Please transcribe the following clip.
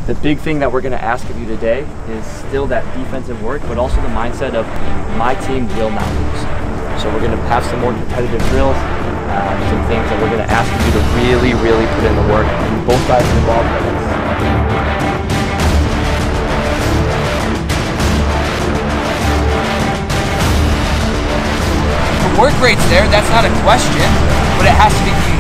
The big thing that we're going to ask of you today is still that defensive work, but also the mindset of my team will not lose. So we're going to have some more competitive drills, some things that we're going to ask of you to really put in the work. Both sides involved. The work rate's there, that's not a question, but it has to be